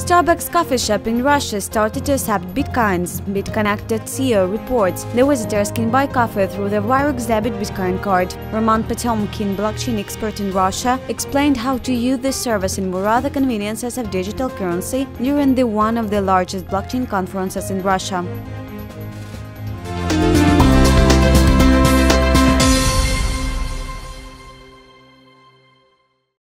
Starbucks coffee shop in Russia started to accept bitcoins. Bitconnected CEO reports the visitors can buy coffee through the Wirex debit bitcoin card. Potemkin, blockchain expert in Russia, explained how to use this service and more other conveniences of digital currency during one of the largest blockchain conferences in Russia.